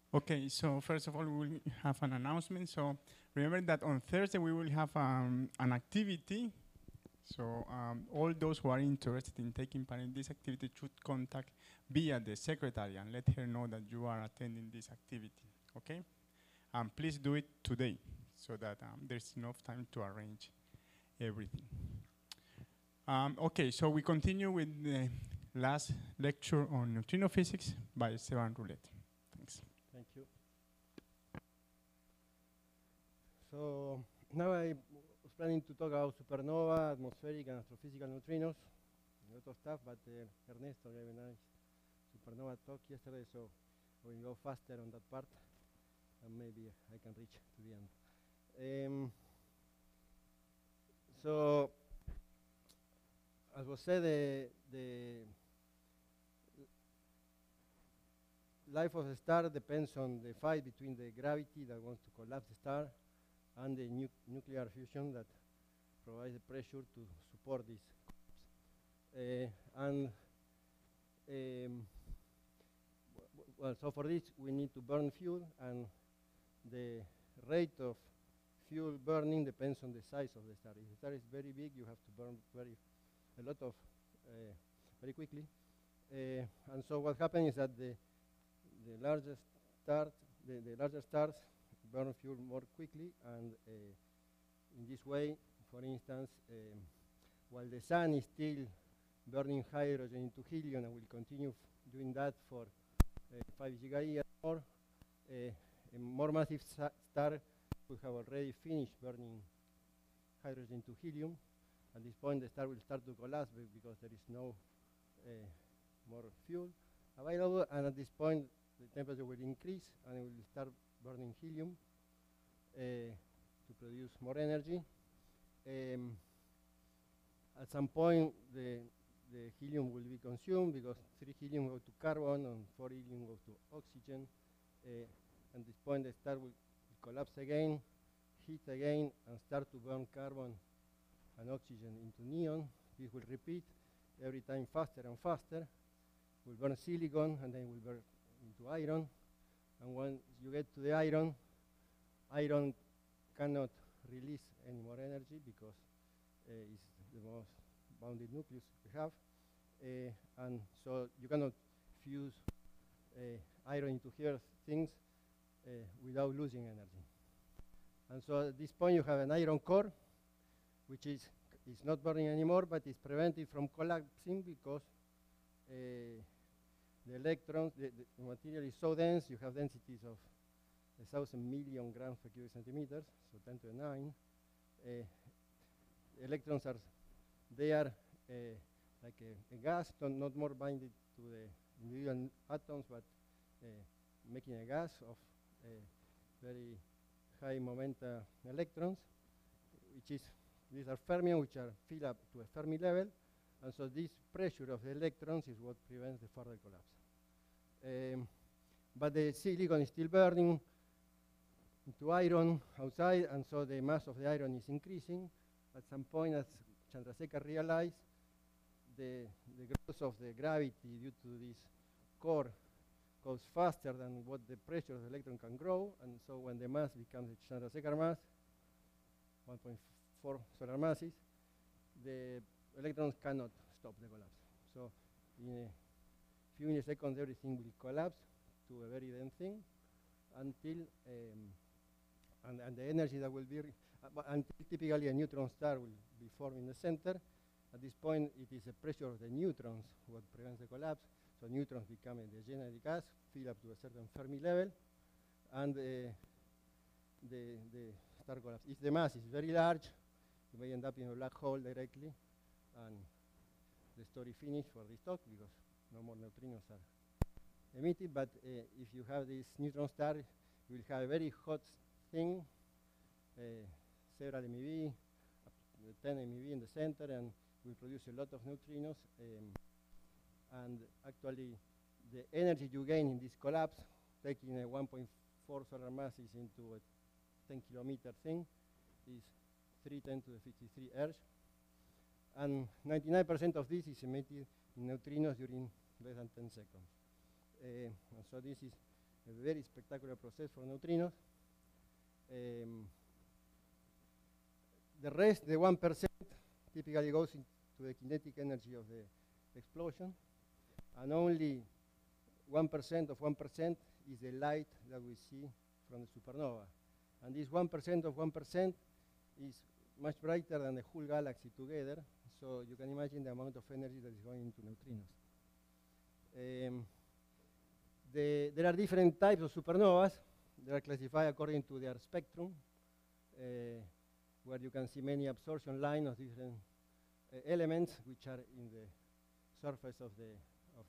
Okay, so first of all, we will have an announcement. So remember that on Thursday we will have an activity. So all those who are interested in taking part in this activity should contact via the secretary and let her know that you are attending this activity. Okay, please do it today so that there's enough time to arrange everything. Okay, so we continue with the last lecture on neutrino physics by Esteban Roulette. Thanks. Thank you. So now I was planning to talk about supernova, atmospheric and astrophysical neutrinos, a lot of stuff, but Ernesto gave a nice supernova talk yesterday, so we will go faster on that part, and maybe I can reach to the end. So, as was said, the life of the star depends on the fight between the gravity that wants to collapse the star and the nuclear fusion that provides the pressure to support this collapse. Well, so for this we need to burn fuel, and the rate of fuel burning depends on the size of the star. If the star is very big, you have to burn a lot of very quickly. And so what happens is that the larger stars burn fuel more quickly, and in this way, for instance, while the sun is still burning hydrogen into helium and will continue doing that for 5 gigayears more, a more massive star will have already finished burning hydrogen to helium. At this point, the star will start to collapse because there is no more fuel available, and at this point, the temperature will increase and it will start burning helium to produce more energy. At some point, the helium will be consumed because 3 helium go to carbon and 4 helium goes to oxygen. At this point, the star will collapse again, heat again, and start to burn carbon and oxygen into neon. This will repeat every time faster and faster. Will burn silicon, and then will burn into iron. And when you get to the iron cannot release any more energy because it's the most bounded nucleus we have. And so you cannot fuse iron into here things without losing energy. And so at this point you have an iron core, which is not burning anymore, but is prevented from collapsing because the electrons, the material is so dense, you have densities of 1,000 million grams per cubic centimeters, so 10 to the 9. Electrons are there like a gas, not more binded to the individual atoms, but making a gas of very high momenta electrons, these are fermions, which are filled up to a Fermi level, and so this pressure of the electrons is what prevents the further collapse. But the silicon is still burning into iron outside, and so the mass of the iron is increasing. At some point, as Chandrasekhar realized, the growth of the gravity due to this core goes faster than what the pressure of the electron can grow, and so when the mass becomes the Chandrasekhar mass, 1.4 solar masses, the electrons cannot stop the collapse. So in a few milliseconds, everything will collapse to a very dense thing until, and the energy that will be, until typically a neutron star will be formed in the center. At this point, it is the pressure of the neutrons what prevents the collapse. So neutrons become a degenerate gas, fill up to a certain Fermi level, and the star collapse. If the mass is very large, you may end up in a black hole directly, and the story finished for this talk because no more neutrinos are emitted. But if you have this neutron star, you will have a very hot thing, several MeV, 10 MeV in the center, and will produce a lot of neutrinos. And actually, the energy you gain in this collapse, taking a 1.4 solar masses into a 10-kilometer thing, is 310 to the 53 ergs. And 99% of this is emitted in neutrinos during less than 10 seconds. And so this is a very spectacular process for neutrinos. The rest, the 1%, typically goes into the kinetic energy of the explosion, and only 1% of 1% is the light that we see from the supernova. And this 1% of 1% is much brighter than the whole galaxy together, so you can imagine the amount of energy that is going into neutrinos. There are different types of supernovas. They are classified according to their spectrum, where you can see many absorption lines of different elements which are in the surface of the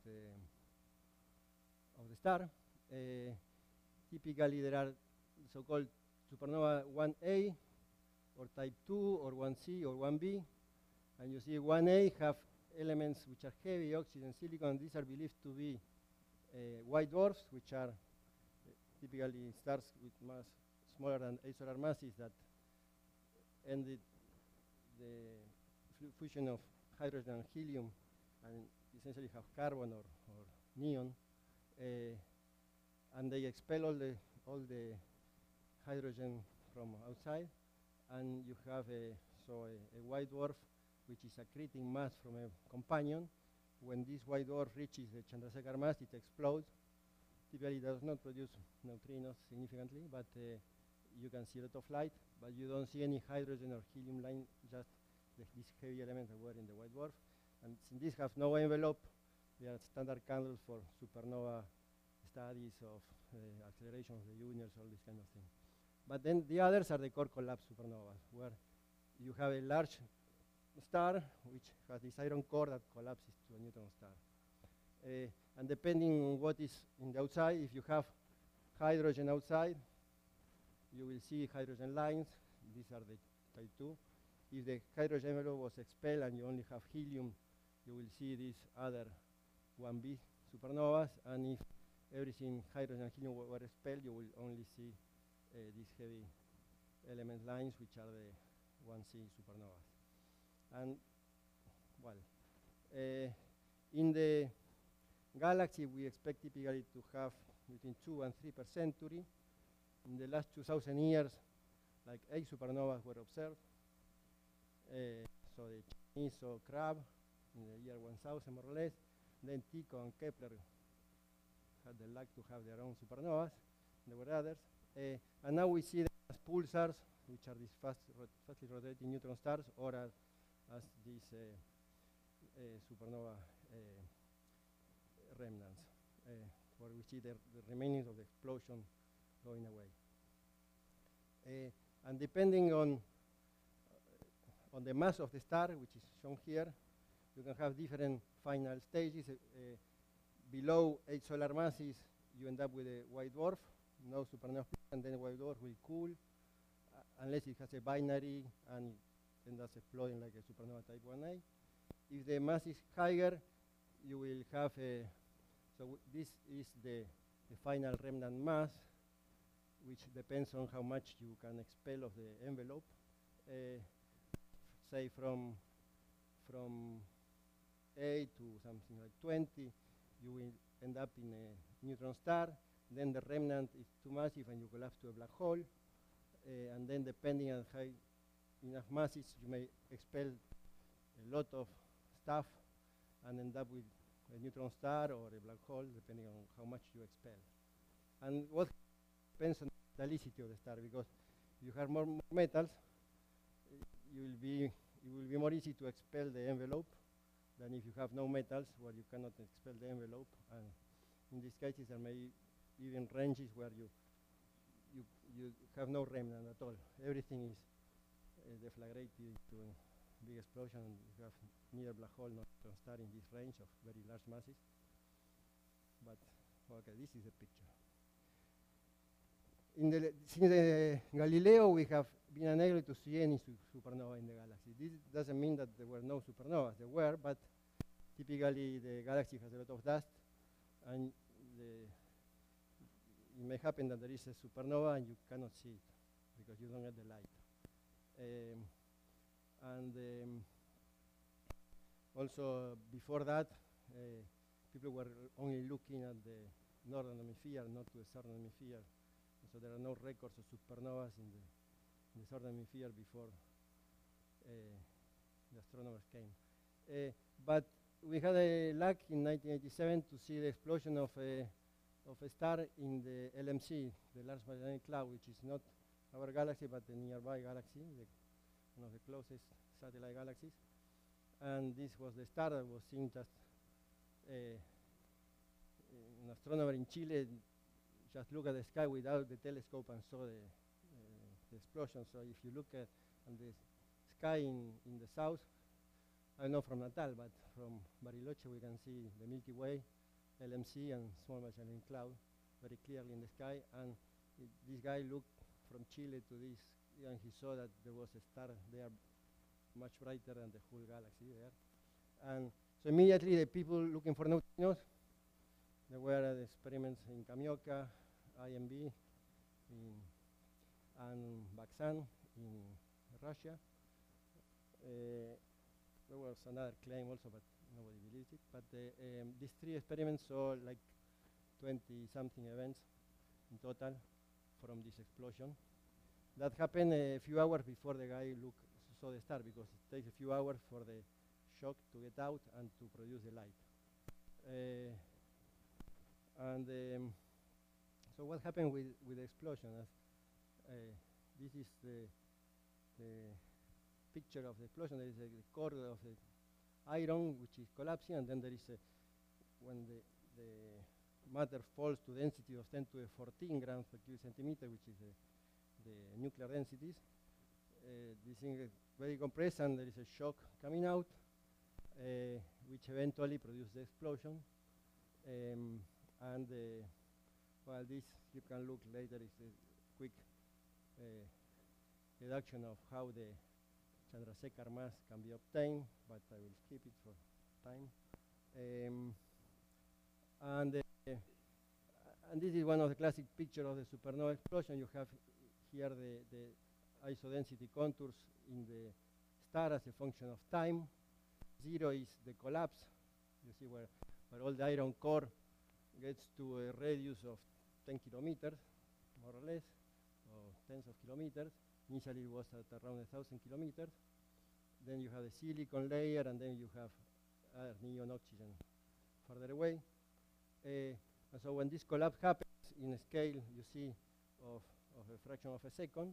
star. Typically, there are so-called supernova 1A, or type 2, or 1C, or 1B. And you see 1A have elements which are heavy, oxygen, silicon. These are believed to be white dwarfs, which are typically stars with mass smaller than 8 solar masses that ended the fusion of hydrogen and helium and essentially have carbon or neon. And they expel all the hydrogen from outside, and you have a white dwarf which is accreting mass from a companion. When this white dwarf reaches the Chandrasekhar mass, it explodes. Typically, it does not produce neutrinos significantly, but you can see a lot of light, but you don't see any hydrogen or helium line, just these heavy elements that were in the white dwarf. And since these have no envelope, they are standard candles for supernova studies of acceleration of the universe, all this kind of thing. But then the others are the core collapse supernovas, where you have a large star which has this iron core that collapses to a neutron star. And depending on what is in the outside, if you have hydrogen outside, you will see hydrogen lines. These are the type 2. If the hydrogen envelope was expelled and you only have helium, you will see these other 1B supernovas. And if everything hydrogen and helium were expelled, you will only see these heavy element lines, which are the 1C supernovas. And, well, in the galaxy, we expect typically to have between 2 and 3 per century. In the last 2,000 years, like 8 supernovas were observed. So the Chinese saw Crab in the year 1000, more or less. Then Tycho and Kepler had the luck to have their own supernovas. There were others. And now we see them as pulsars, which are these fastly rotating neutron stars, or as these supernova remnants, where we see the remains of the explosion going away. And depending on the mass of the star, which is shown here, you can have different final stages. Below 8 solar masses, you end up with a white dwarf, no supernova, and then the white dwarf will cool, unless it has a binary and ends up exploding like a supernova type 1A. If the mass is higher, you will have a, this is the final remnant mass, which depends on how much you can expel of the envelope. Say from 8 to something like 20, you will end up in a neutron star. Then the remnant is too massive and you collapse to a black hole. And then depending on how enough masses, you may expel a lot of stuff and end up with a neutron star or a black hole, depending on how much you expel. And what depends on the metallicity of the star, because if you have more metals, it will be more easy to expel the envelope than if you have no metals, where you cannot expel the envelope. And in these cases, there may even ranges where you have no remnant at all. Everything is deflagrated to a big explosion, and you have neither black hole nor star in this range of very large masses. But okay, this is the picture. Since Galileo, we have been unable to see any supernova in the galaxy. This doesn't mean that there were no supernovas. There were, but typically the galaxy has a lot of dust, and it may happen that there is a supernova and you cannot see it because you don't get the light. Also, before that, people were only looking at the northern hemisphere, not to the southern hemisphere. So there are no records of supernovas in the southern hemisphere before the astronomers came. But we had a luck in 1987 to see the explosion of a star in the LMC, the Large Magellanic Cloud, which is not our galaxy, but a nearby galaxy, one of the closest satellite galaxies. And this was the star that was seen just an astronomer in Chile just looked at the sky without the telescope and saw the explosion. So if you look at the sky in the south, I don't know from Natal, but from Bariloche we can see the Milky Way, LMC, and Small Magellanic Cloud very clearly in the sky. And this guy looked from Chile to this, and he saw that there was a star there much brighter than the whole galaxy there. And so immediately the people looking for neutrinos, there were experiments in Kamioka, IMB, and Baksan in Russia. There was another claim also, but nobody believes it. But these three experiments saw like 20-something events in total from this explosion. That happened a few hours before the guy saw the star, because it takes a few hours for the shock to get out and to produce the light. So what happened with the explosion? This is the picture of the explosion. There is the core of the iron, which is collapsing, and then there is when the matter falls to density of 10 to the 14 grams per cubic centimeter, which is the nuclear densities. This thing is very compressed, and there is a shock coming out, which eventually produces the explosion. Well, this you can look later is a quick reduction of how the Chandrasekhar mass can be obtained, but I will skip it for time. And this is one of the classic pictures of the supernova explosion. You have here the isodensity contours in the star as a function of time. 0 is the collapse. You see where all the iron core gets to a radius of 10 kilometers, more or less, or tens of kilometers. Initially it was at around 1,000 kilometers. Then you have the silicon layer, and then you have neon oxygen further away. And so when this collapse happens in a scale, you see, of a fraction of a second,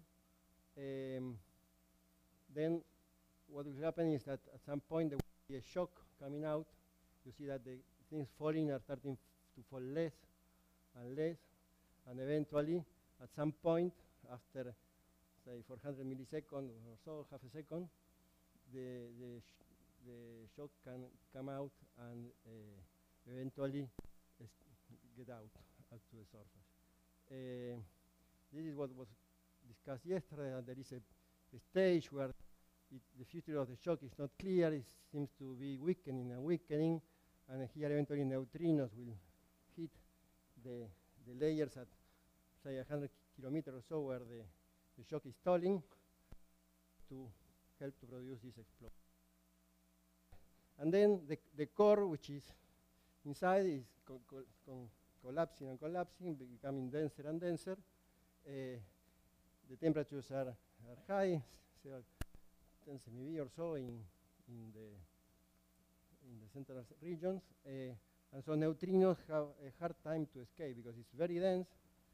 then what will happen is that at some point there will be a shock coming out. You see that the things falling are starting to fall less and less, and eventually, at some point, after, say, 400 milliseconds or so, half a second, the shock can come out and eventually get out to the surface. This is what was discussed yesterday. There is a stage where the future of the shock is not clear. It seems to be weakening and weakening, and here eventually neutrinos will hit the layers at, say, 100 kilometers or so, where the shock is stalling, to help to produce this explosion. And then the core, which is inside, is collapsing and collapsing, becoming denser and denser. The temperatures are high, 10 MeV or so in the central regions. And so neutrinos have a hard time to escape because it's very dense,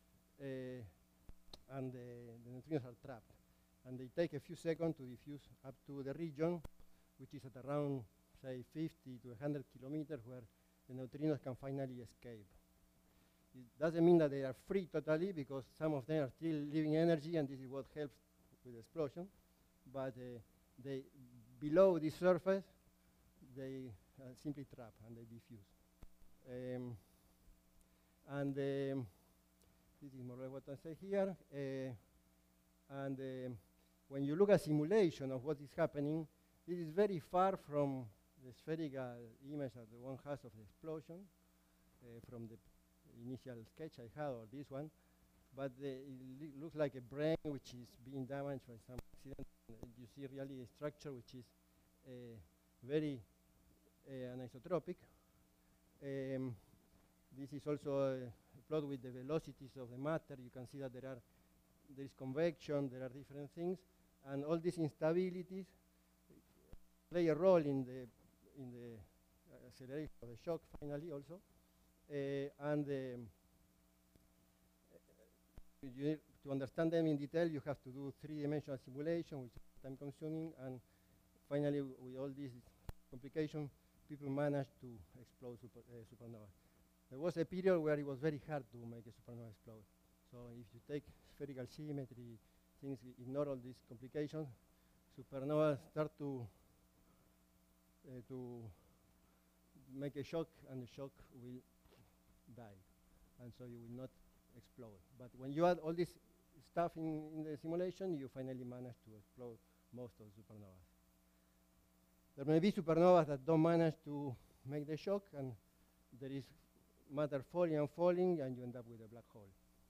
and the neutrinos are trapped. And they take a few seconds to diffuse up to the region, which is at around, say, 50 to 100 kilometers, where the neutrinos can finally escape. It doesn't mean that they are free totally, because some of them are still leaving energy, and this is what helps with the explosion. But they, below the surface, they simply trap and they diffuse. This is more or less what I say here. When you look at simulation of what is happening, this is very far from the spherical image that one has of the explosion from the initial sketch I had, or this one. But it looks like a brain which is being damaged by some accident. You see really a structure which is very anisotropic. This is also plot with the velocities of the matter, you can see that there is convection, there are different things, and all these instabilities play a role in the acceleration of the shock finally also. And to understand them in detail, you have to do three-dimensional simulation, which is time-consuming, and finally, with all these complications, people managed to explode supernovas. There was a period where it was very hard to make a supernova explode. So if you take spherical symmetry, things, ignore all these complications, supernovas start to make a shock, and the shock will die, and so you will not explode. But when you add all this stuff in the simulation, you finally manage to explode most of the supernovas. There may be supernovas that don't manage to make the shock, and there is matter falling and falling, and you end up with a black hole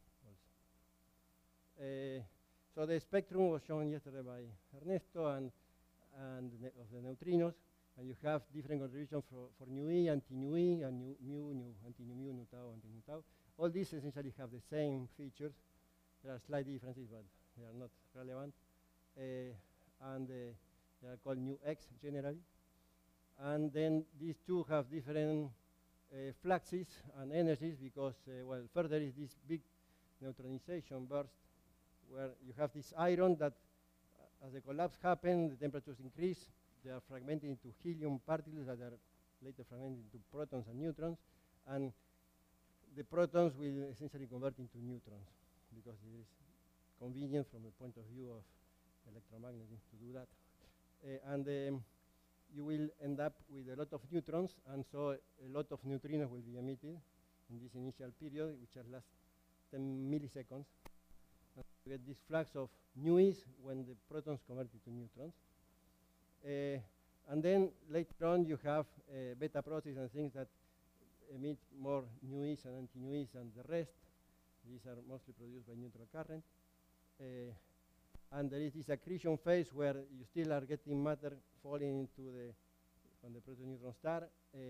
also. So the spectrum was shown yesterday by Ernesto, and of the neutrinos, and you have different contributions for nu e, anti-nu e, and mu, anti-nu mu, nu tau, anti-nu tau. All these essentially have the same features. There are slight differences, but they are not relevant. And they are called nu x generally. And then these two have different fluxes and energies because, well, further is this big neutronization burst where you have this iron that, as the collapse happens, the temperatures increase. They are fragmented into helium particles that are later fragmented into protons and neutrons. And the protons will essentially convert into neutrons because it is convenient from the point of view of electromagnetism to do that. And you will end up with a lot of neutrons, and so a lot of neutrinos will be emitted in this initial period, which lasts 10 milliseconds. And you get this flux of nu's when the protons convert into neutrons. And then later on you have beta processes and things that emit more nu's and anti-nu's than the rest. These are mostly produced by neutral current. And there is this accretion phase where you still are getting matter falling into from the proton-neutron star.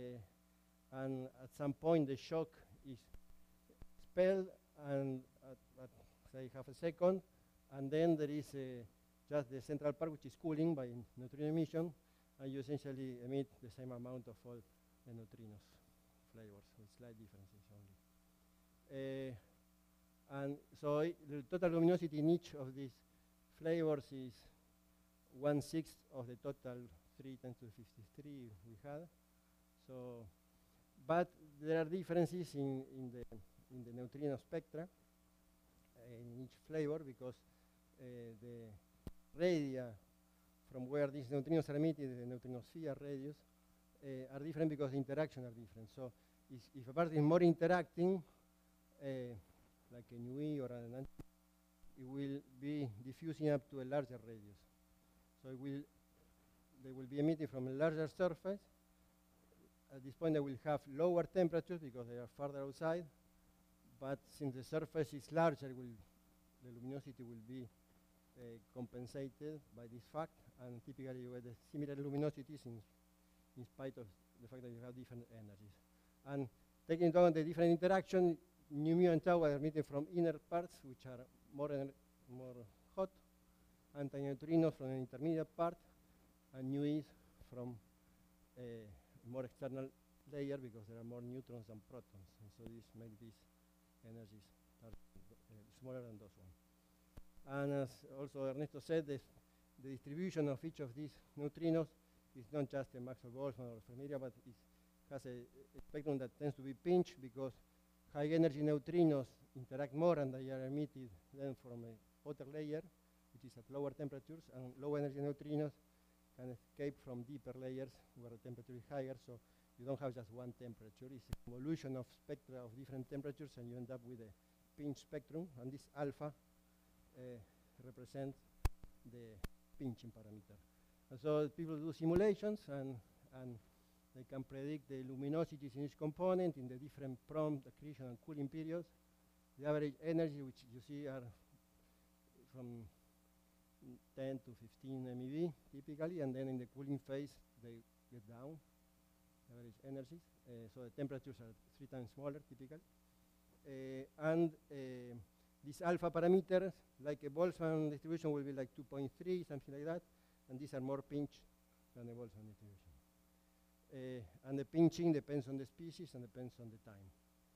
And at some point the shock is expelled and at say half a second. And then there is just the central part, which is cooling by neutrino emission, and you essentially emit the same amount of all the neutrinos flavors with slight differences only. And so the total luminosity in each of these flavors is 1/6 of the total 3 × 10⁵ we had. So, but there are differences in the neutrino spectra in each flavor because the radia from where these neutrinos are emitted, the neutrinosphere radius, are different because the interaction are different. So if a particle is more interacting, like a nu e or an anti, it will be diffusing up to a larger radius. So they will be emitted from a larger surface. At this point they will have lower temperatures because they are farther outside, but since the surface is larger, the luminosity will be compensated by this fact, and typically you get the similar luminosities in spite of the fact that you have different energies. And taking into account the different interaction, nu mu and tau are emitted from inner parts, which are more hot, antineutrinos from an intermediate part, and nu is from a more external layer because there are more neutrons than protons, and so this makes these energies are smaller than those ones. And as also Ernesto said, the distribution of each of these neutrinos is not just a Maxwell-Boltzmann or Fermi area, but it has a spectrum that tends to be pinched because high energy neutrinos interact more and they are emitted then from a outer layer, which is at lower temperatures, and low energy neutrinos can escape from deeper layers where the temperature is higher, so you don't have just one temperature. It's a convolution of spectra of different temperatures, and you end up with a pinch spectrum, and this alpha represents the pinching parameter. And so people do simulations, and they can predict the luminosities in each component in the different prompt, accretion, and cooling periods. The average energy, which you see, are from 10 to 15 MeV typically, and then in the cooling phase they get down, average energies. So the temperatures are 3 times smaller typically. And these alpha parameters, like a Boltzmann distribution, will be like 2.3, something like that. And these are more pinched than the Boltzmann distribution. And the pinching depends on the species and depends on the time.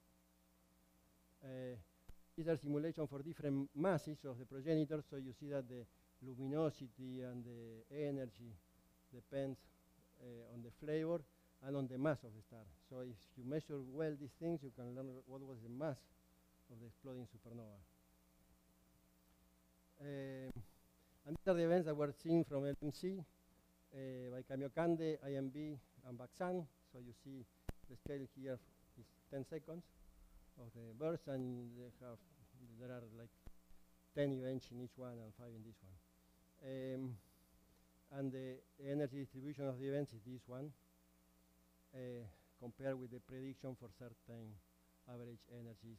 These are simulations for different masses of the progenitors, so you see that the luminosity and the energy depends on the flavor and on the mass of the star. So if you measure well these things, you can learn what was the mass of the exploding supernova. And these are the events that were seen from LMC by Kamiokande, IMB, and Baksan. So you see the scale here is 10 seconds of the burst, and there are like 10 events in each one and 5 in this one. And the energy distribution of the events is this one, compared with the prediction for certain average energies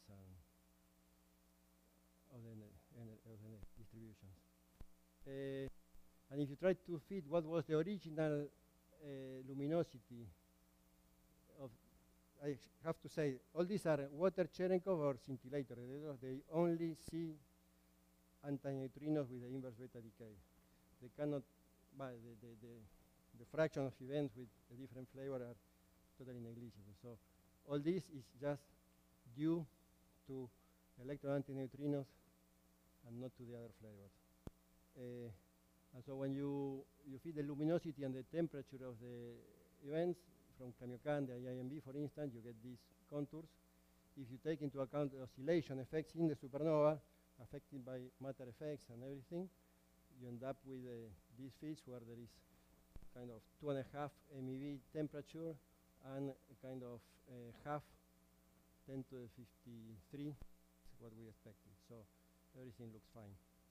of the distributions. And if you try to fit what was the original luminosity of, I have to say, all these are water Cherenkov or scintillator. They only see antineutrinos with the inverse beta decay. They cannot, the fraction of events with a different flavor are totally negligible. So all this is just due to electron antineutrinos and not to the other flavors. And so when you feed the luminosity and the temperature of the events from Kamiokande and IMB, for instance, you get these contours. If you take into account the oscillation effects in the supernova, affected by matter effects and everything, you end up with these feeds where there is kind of 2.5 MeV temperature and a kind of half 10 to the 53 is what we expected. So everything looks fine.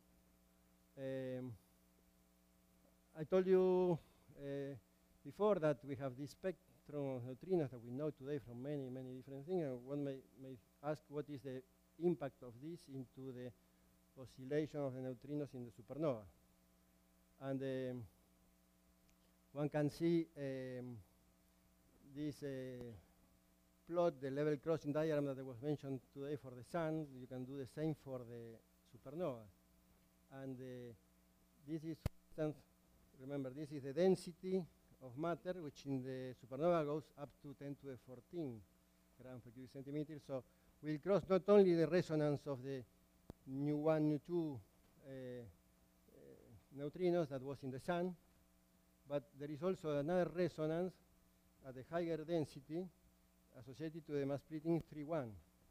I told you before that we have this spectrum of neutrinos that we know today from many, many different things. And one may ask what is the impact of this into the oscillation of the neutrinos in the supernova. And one can see this plot, the level crossing diagram that was mentioned today for the sun. You can do the same for the supernova. And this is, for instance, remember, this is the density of matter, which in the supernova goes up to 10 to the 14 grams per cubic centimeter. So we'll cross not only the resonance of the nu1, nu2 neutrinos that was in the sun, but there is also another resonance at a higher density associated to the mass splitting 3.1.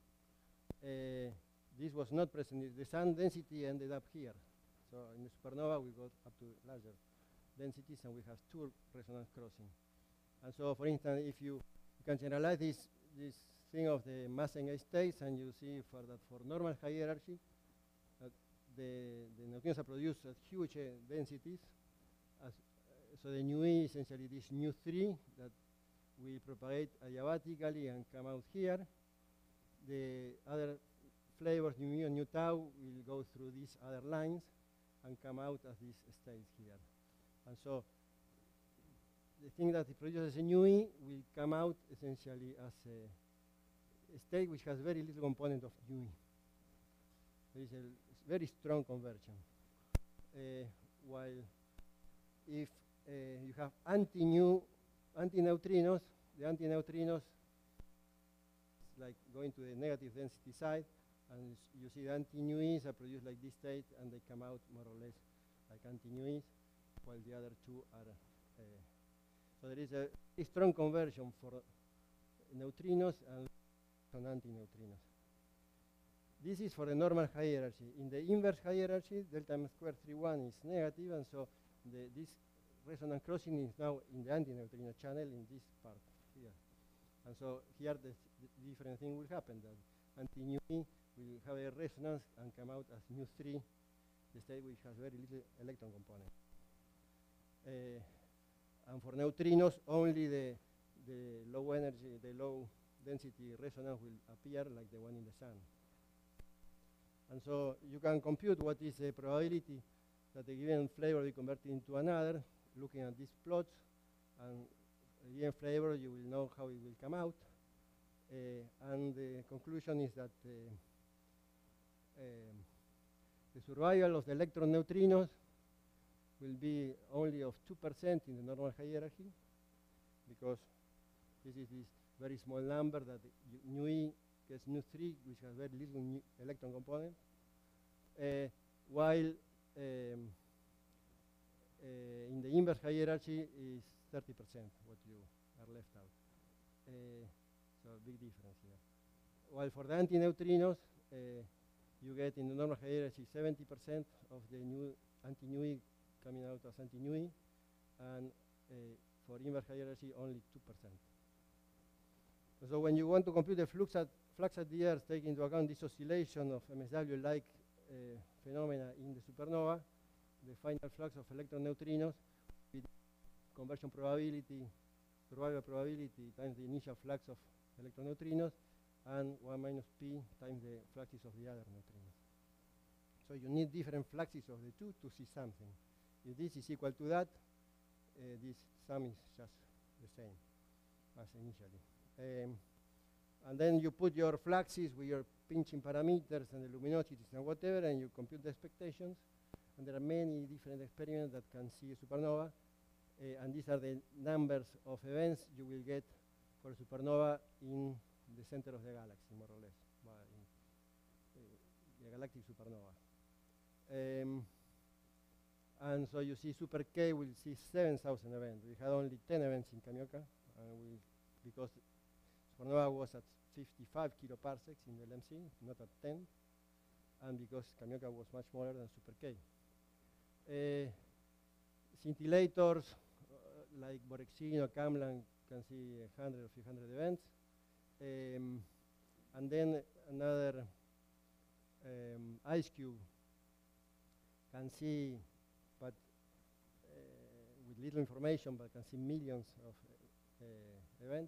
This was not present. The sun density ended up here. So in the supernova, we got up to larger densities, and we have 2 resonance crossing. And so, for instance, if you can generalize this thing of the mass and states, and you see for normal hierarchy, the neutrinos are produced at huge densities. So the nu E essentially this nu3 that will propagate adiabatically and come out here. The other flavors, nu mu and nu tau, will go through these other lines and come out as these states here. And so the thing that it produces a nu E will come out essentially as a state which has very little component of nu E. There is a very strong conversion. While if you have antineutrinos, the antineutrinos like going to the negative density side, and you see the anti-nu E's are produced like this state, and they come out more or less like anti-nu E's, while the other two are. So there is a strong conversion for neutrinos and antineutrinos. This is for the normal hierarchy. In the inverse hierarchy, delta m squared 3.1 is negative, and so this resonance crossing is now in the antineutrino channel in this part here. And so here the different thing will happen. That anti-nu E will have a resonance and come out as nu3, the state which has very little electron component. And for neutrinos, only the low energy, the low density resonance will appear like the one in the sun. And so you can compute what is the probability that a given flavor will be converted into another, looking at these plots. And a given flavor, you will know how it will come out. And the conclusion is that the survival of the electron neutrinos will be only of 2% in the normal hierarchy, because this is this very small number that nu e gets nu 3, which has very little electron component, while in the inverse hierarchy is 30% what you are left out. So big difference here. While for the antineutrinos, you get in the normal hierarchy 70% of the anti-nu e coming out as anti-nu e, and for inverse hierarchy only 2%. So when you want to compute the flux at the earth, take into account this oscillation of MSW-like phenomena in the supernova, the final flux of electron neutrinos with conversion probability, survival probability times the initial flux of electron neutrinos, and 1 minus p times the fluxes of the other neutrinos. So you need different fluxes of the two to see something. If this is equal to that, this sum is just the same as initially. And then you put your fluxes with your pinching parameters and the luminosities and whatever, and you compute the expectations. And there are many different experiments that can see a supernova. And these are the numbers of events you will get for a supernova in the center of the galaxy, more or less, the galactic supernova. And so you see Super K will see 7,000 events. We had only 10 events in Kamioka, and because supernova was at 55 kiloparsecs in the LMC, not at 10, and because Kamioka was much smaller than Super K. Scintillators like Borexin or Kamlan can see 100 or 300 events. And then another ice cube can see, but with little information, but can see millions of events.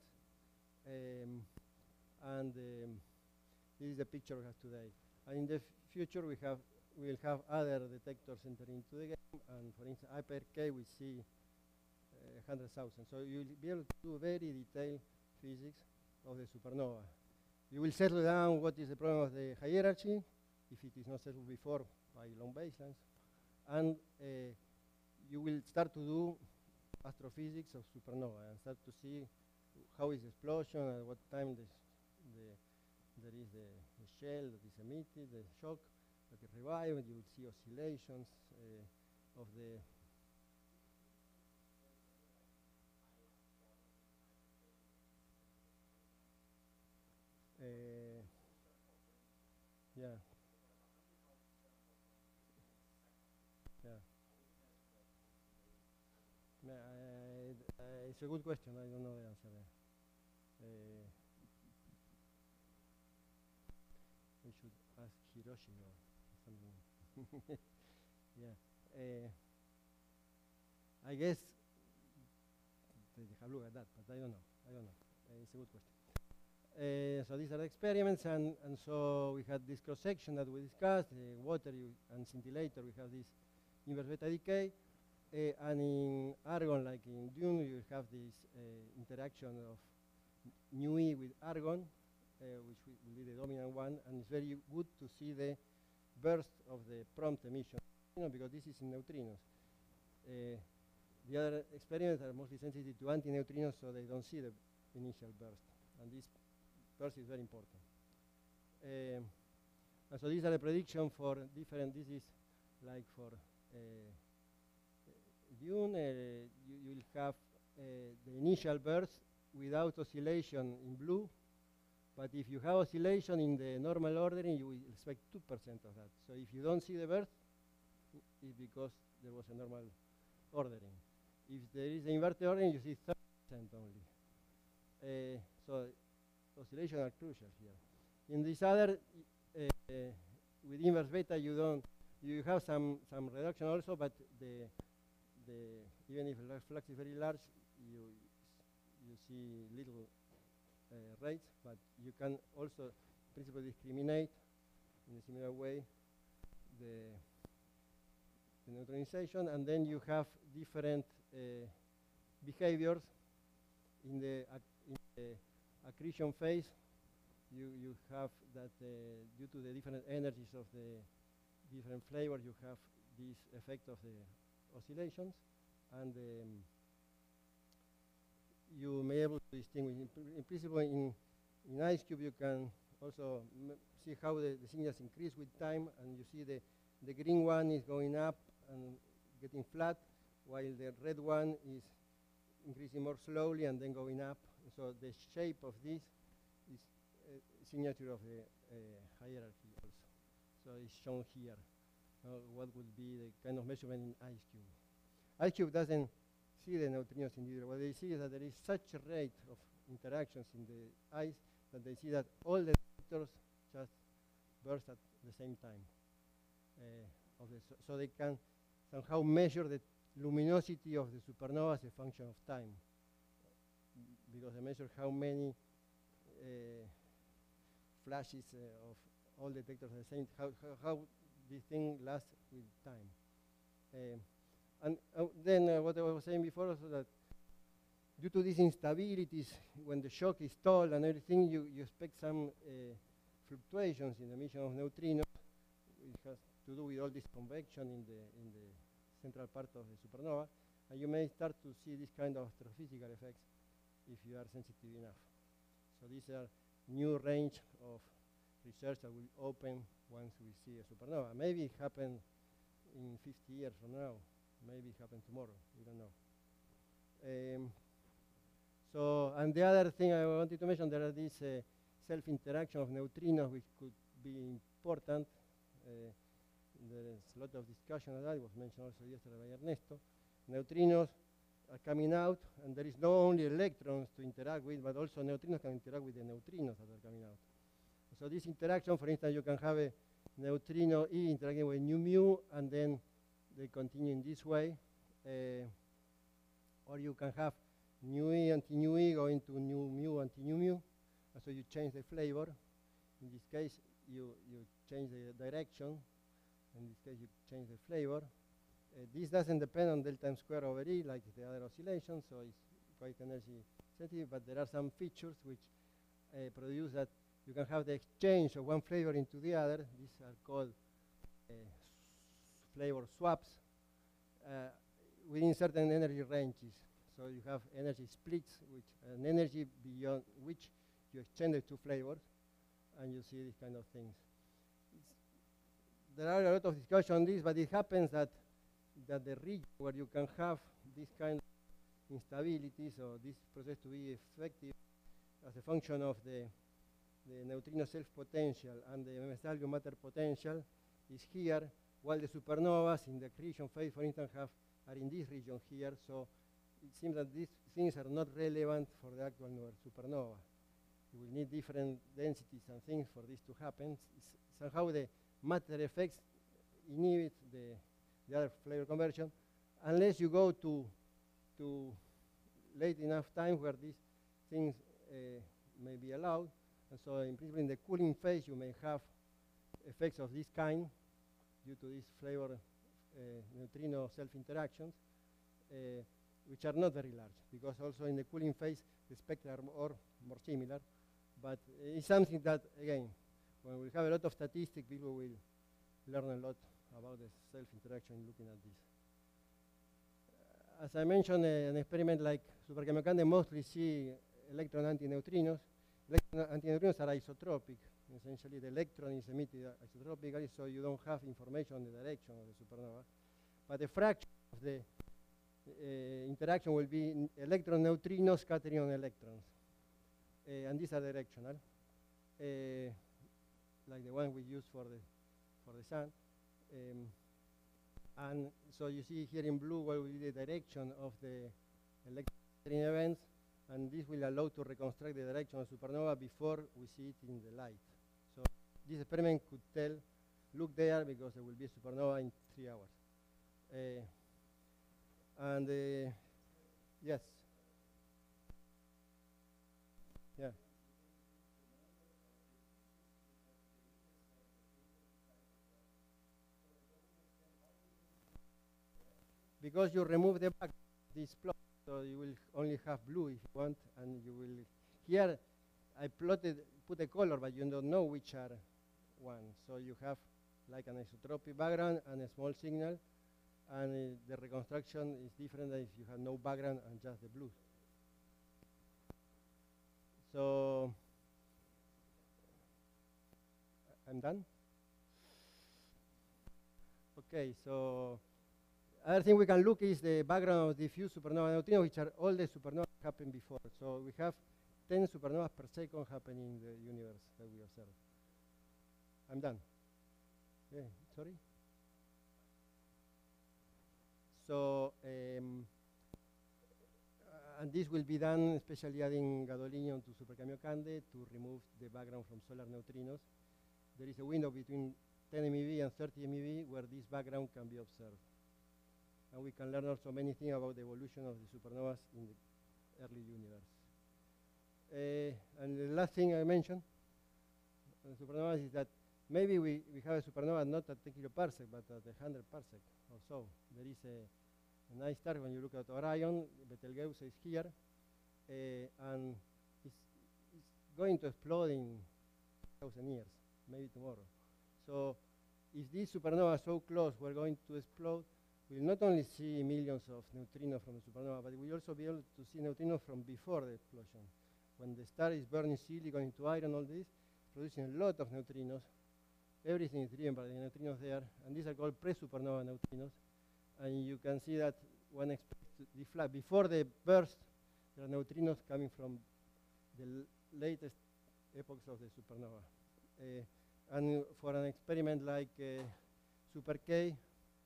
And this is the picture we have today. And in the future, we'll have other detectors entering into the game. And for instance, IPRK, we see 100,000. So you'll be able to do very detailed physics of the supernova. You will settle down what is the problem of the hierarchy, if it is not settled before by long baselines. And you will start to do astrophysics of supernova and start to see how is the explosion, at what time there is the shell that is emitted, the shock that is revived. You will see oscillations of the yeah. It's a good question. I don't know the answer there. We should ask Hiroshi or something. Yeah. I guess they have looked at that, but I don't know. It's a good question. So these are the experiments, and so we had this cross-section that we discussed, water and scintillator, we have this inverse beta decay. And in argon, like in Dune, you have this interaction of nu e with argon, which will be the dominant one, and it's very good to see the burst of the prompt emission, because this is in neutrinos. The other experiments are mostly sensitive to antineutrinos, so they don't see the initial burst, and this burst is very important. And so these are the predictions for different, this is like for Dune, you will have the initial burst without oscillation in blue, but if you have oscillation in the normal ordering, you will expect 2% of that. So if you don't see the burst, it's because there was a normal ordering. If there is an inverted ordering, you see 30% only. So oscillations are crucial here. In this other, with inverse beta, you have some reduction also, but even if the flux is very large, you see little rates, but you can also principally discriminate in a similar way the neutronization, and then you have different behaviors in the accretion phase you have that due to the different energies of the different flavors, you have this effect of the oscillations, and you may be able to distinguish. In principle, in IceCube, you can also see how the signals increase with time, and you see the green one is going up and getting flat, while the red one is increasing more slowly and then going up. So the shape of this is a signature of the hierarchy also. So it's shown here. What would be the kind of measurement in IceCube? IceCube doesn't see the neutrinos individually. What they see is that there is such a rate of interactions in the ice that they see that all the detectors just burst at the same time. So they can somehow measure the luminosity of the supernova as a function of time, because they measure how many flashes of all detectors at the same how this thing lasts with time. And then what I was saying before also that due to these instabilities, when the shock is stalled and everything, you expect some fluctuations in the emission of neutrinos. It has to do with all this convection in the central part of the supernova, and you may start to see this kind of astrophysical effects if you are sensitive enough. So these are new range of research that will open once we see a supernova. Maybe it happened in 50 years from now. Maybe it happened tomorrow. We don't know. And the other thing I wanted to mention, there are these self-interaction of neutrinos, which could be important. There is a lot of discussion on that. It was mentioned also yesterday by Ernesto. Neutrinos are coming out, and there is not only electrons to interact with, but also neutrinos can interact with the neutrinos that are coming out. So this interaction, for instance, you can have a neutrino E interacting with nu mu, and then they continue in this way. Or you can have nu E anti-nu E going to nu mu anti-nu mu. And so you change the flavor. In this case, you change the direction. In this case, you change the flavor. This doesn't depend on delta m square over E like the other oscillations, so it's quite energy sensitive, but there are some features which produce that you can have the exchange of one flavor into the other. These are called flavor swaps within certain energy ranges. So you have energy splits, which an energy beyond which you exchange the two flavors, and you see these kind of things. There are a lot of discussion on this, but it happens that the region where you can have this kind of instability, so this process to be effective as a function of the neutrino self-potential and the MSW matter potential is here, while the supernovas in the accretion phase, for instance, are in this region here. So it seems that these things are not relevant for the actual supernova. You will need different densities and things for this to happen. Somehow the matter effects inhibit the other flavor conversion, unless you go to late enough time where these things may be allowed. And so in principle, in the cooling phase, you may have effects of this kind due to these flavor neutrino self-interactions, which are not very large, because also in the cooling phase, the spectra are more similar. But it's something that, again, when we have a lot of statistics, people will learn a lot about the self-interaction looking at this. As I mentioned, an experiment like superchemical, they mostly see electron antineutrinos. Electron antineutrinos are isotropic. Essentially, the electron is emitted isotropically, so you don't have information on the direction of the supernova. But the fraction of the interaction will be electron neutrinos scattering on electrons. And these are directional, like the one we use for the sun. And so you see here in blue what will be the direction of the electron events, and this will allow to reconstruct the direction of supernova before we see it in the light. So this experiment could tell, look there, because there will be a supernova in 3 hours. Yes. Yeah. Because you remove the back of this plot, so you will only have blue if you want, and you will here I put a color, but you don't know which are one. So you have like an isotropic background and a small signal, and the reconstruction is different than if you have no background and just the blue. So I'm done. Okay, so other thing we can look is the background of diffuse supernova neutrinos, which are all the supernovas happened before. So we have 10 supernovas per second happening in the universe that we observe. I'm done. Yeah, sorry? So, and this will be done, especially adding gadolinium to Super Kamiokande to remove the background from solar neutrinos. There is a window between 10 MeV and 30 MeV where this background can be observed. And we can learn also many things about the evolution of the supernovas in the early universe. And the last thing I mentioned on supernovas is that maybe we have a supernova not at 10 kiloparsec, but at 100 parsec or so. There is a nice star when you look at Orion. Betelgeuse is here, and it's going to explode in 1,000 years, maybe tomorrow. So if this supernova so close we're going to explode, we'll not only see millions of neutrinos from the supernova, but we'll also be able to see neutrinos from before the explosion. When the star is burning silicon into iron, all this, producing a lot of neutrinos. Everything is driven by the neutrinos there, and these are called pre-supernova neutrinos. And you can see that one expects the flag before the burst, there are neutrinos coming from the latest epochs of the supernova. And for an experiment like Super K,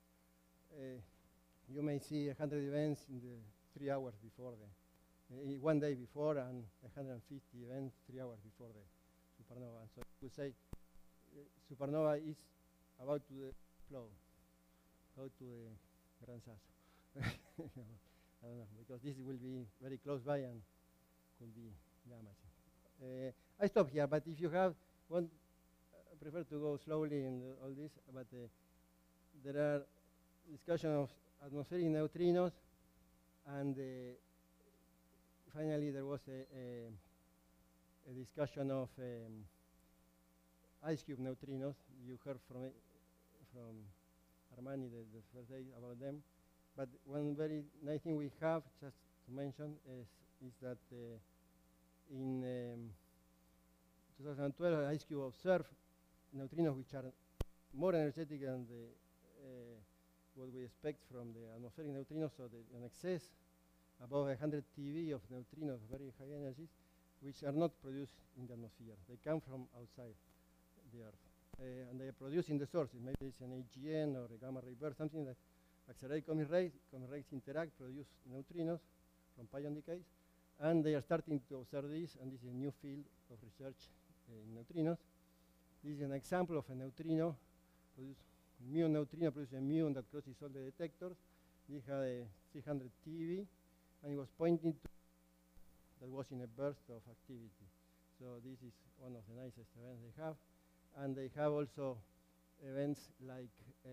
you may see 100 events in the 3 hours before the, 1 day before, and 150 events 3 hours before the supernova. And so we say supernova is about to explode, go to the Gran Sasso. I don't know, because this will be very close by and could be damaging. I stop here, but if you have one, I prefer to go slowly in all this, but there are discussion of atmospheric neutrinos, and finally there was a discussion of ice cube neutrinos. You heard from Armani the first day about them. But one very nice thing we have, just to mention, is that in 2012, ice cube observed neutrinos which are more energetic than what we expect from the atmospheric neutrinos, so an excess above 100 TeV of neutrinos, very high energies, which are not produced in the atmosphere. They come from outside the Earth. And they are produced in the sources. Maybe it's an AGN or a gamma ray burst, something that accelerates cosmic rays interact, produce neutrinos from pion decays, and they are starting to observe this, and this is a new field of research in neutrinos. This is an example of a neutrino, muon neutrino produces a muon that crosses all the detectors. This had a 300 TeV, and it was pointing to that was in a burst of activity. So this is one of the nicest events they have. And they have also events like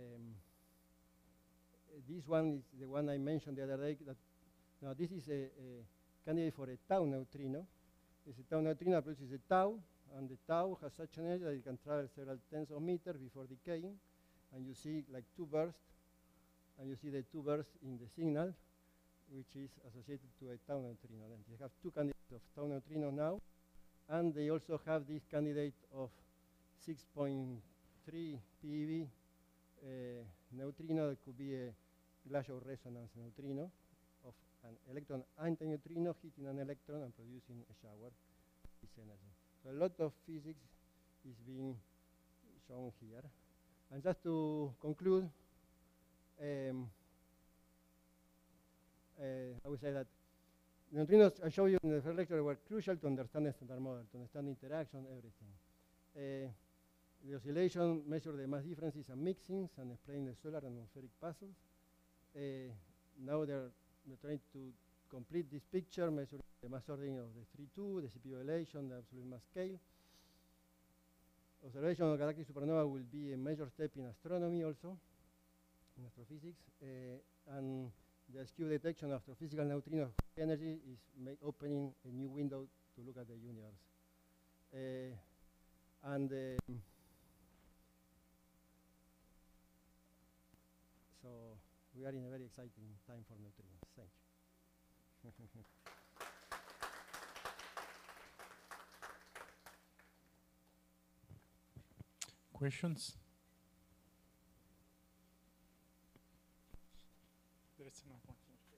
this one is the one I mentioned the other day. That now this is a candidate for a tau neutrino. It's a tau neutrino that produces a tau, and the tau has such an energy that it can travel several tens of meters before decaying. And you see like 2 bursts, and you see the 2 bursts in the signal, which is associated to a tau neutrino. Then they have 2 candidates of tau neutrino now, and they also have this candidate of 6.3 PeV neutrino that could be a glacial resonance neutrino of an electron antineutrino hitting an electron and producing a shower of this energy. So a lot of physics is being shown here. And just to conclude, I would say that neutrinos I showed you in the first lecture were crucial to understand the standard model, to understand interaction, everything. The oscillation measures the mass differences and mixings and explain the solar and atmospheric puzzles. Now they're trying to complete this picture, measuring the mass ordering of the 3-2, the CP violation, the absolute mass scale. Observation of galactic supernova will be a major step in astronomy also, in astrophysics. And the SQ detection of astrophysical neutrino energy is opening a new window to look at the universe. and so we are in a very exciting time for neutrinos. Thank you. Questions? There's enough one here.